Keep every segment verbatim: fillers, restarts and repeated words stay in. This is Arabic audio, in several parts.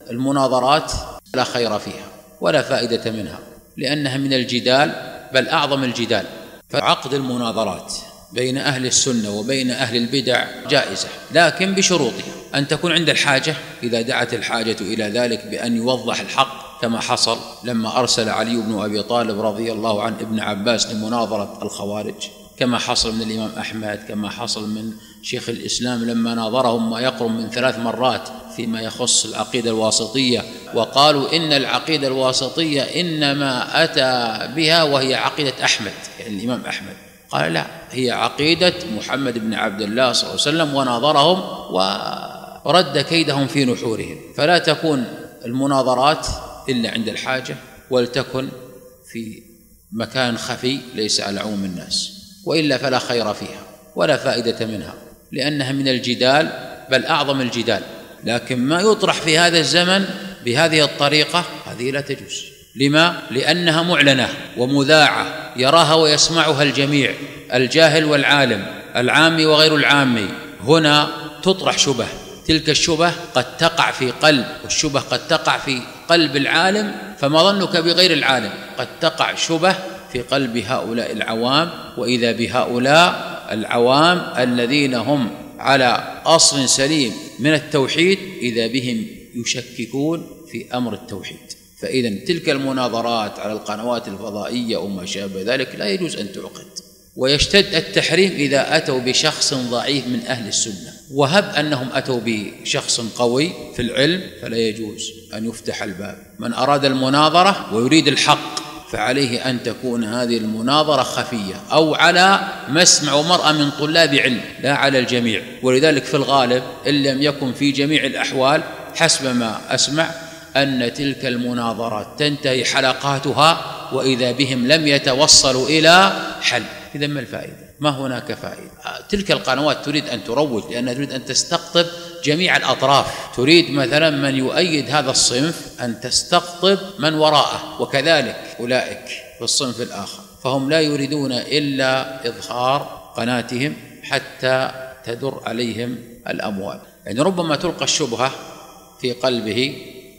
المناظرات لا خير فيها ولا فائدة منها، لأنها من الجدال بل أعظم الجدال. فعقد المناظرات بين أهل السنة وبين أهل البدع جائزة، لكن بشروطها: أن تكون عند الحاجة، إذا دعت الحاجة إلى ذلك، بأن يوضح الحق، كما حصل لما أرسل علي بن أبي طالب رضي الله عنه ابن عباس لمناظرة الخوارج، كما حصل من الإمام أحمد، كما حصل من شيخ الإسلام لما ناظرهم ما يقرب من ثلاث مرات فيما يخص العقيدة الواسطية، وقالوا إن العقيدة الواسطية إنما أتى بها وهي عقيدة أحمد، يعني الإمام أحمد. قال: لا، هي عقيدة محمد بن عبد الله صلى الله عليه وسلم، وناظرهم ورد كيدهم في نحورهم. فلا تكون المناظرات إلا عند الحاجة، ولتكن في مكان خفي ليس على عموم الناس، وإلا فلا خير فيها ولا فائدة منها، لأنها من الجدال بل أعظم الجدال. لكن ما يطرح في هذا الزمن بهذه الطريقة هذه لا تجوز. لما؟ لأنها معلنة ومذاعة يراها ويسمعها الجميع، الجاهل والعالم، العامي وغير العامي. هنا تطرح شبه، تلك الشبه قد تقع في قلب، والشبه قد تقع في قلب العالم، فما ظنك بغير العالم؟ قد تقع شبه في قلب هؤلاء العوام، وإذا بهؤلاء العوام الذين هم على أصل سليم من التوحيد إذا بهم يشككون في أمر التوحيد. فإذا تلك المناظرات على القنوات الفضائية وما شابه ذلك لا يجوز أن تعقد، ويشتد التحريم إذا أتوا بشخص ضعيف من أهل السنة. وهب أنهم أتوا بشخص قوي في العلم فلا يجوز أن يفتح الباب. من أراد المناظرة ويريد الحق فعليه أن تكون هذه المناظرة خفية أو على مسمع مرأة من طلاب علم، لا على الجميع. ولذلك في الغالب إن لم يكن في جميع الأحوال، حسب ما أسمع، أن تلك المناظرات تنتهي حلقاتها وإذا بهم لم يتوصلوا إلى حل. إذا ما الفائدة؟ ما هناك فائدة. تلك القنوات تريد أن تروج، لأنها تريد أن تستقطب جميع الأطراف. تريد مثلا من يؤيد هذا الصنف أن تستقطب من وراءه، وكذلك أولئك في الصنف الآخر، فهم لا يريدون إلا إظهار قناتهم حتى تدر عليهم الأموال. يعني ربما تلقى الشبهة في قلبه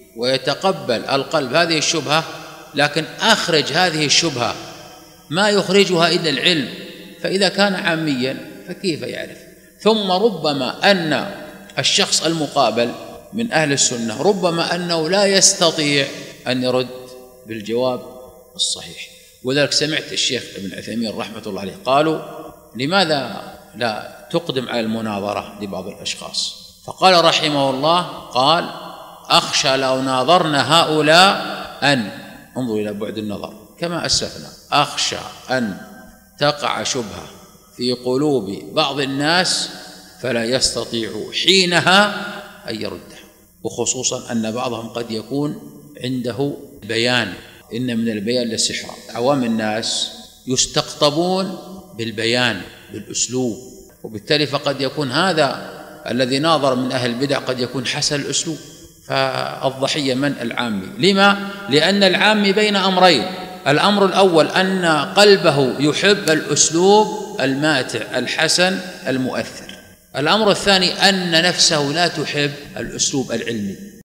ويتقبل القلب هذه الشبهة، لكن أخرج هذه الشبهة ما يخرجها إلا العلم، فإذا كان عاميا فكيف يعرف؟ ثم ربما أن الشخص المقابل من أهل السنة ربما أنه لا يستطيع أن يرد بالجواب الصحيح. وذلك سمعت الشيخ ابن عثيمين رحمة الله عليه قالوا: لماذا لا تقدم على المناظرة لبعض الأشخاص؟ فقال رحمه الله: قال: أخشى لو ناظرنا هؤلاء أن، انظر إلى بعد النظر كما أسلفنا، أخشى أن تقع شبهة في قلوب بعض الناس فلا يستطيع حينها أن يردها، وخصوصا أن بعضهم قد يكون عنده بيان، إن من البيان للسحر. عوام الناس يستقطبون بالبيان بالأسلوب، وبالتالي فقد يكون هذا الذي ناظر من أهل البدع قد يكون حسن الأسلوب، فالضحية من؟ العامي. لما؟ لأن العامي بين أمرين: الأمر الأول أن قلبه يحب الأسلوب الماتع الحسن المؤثر، الأمر الثاني أن نفسه لا تحب الأسلوب العلمي.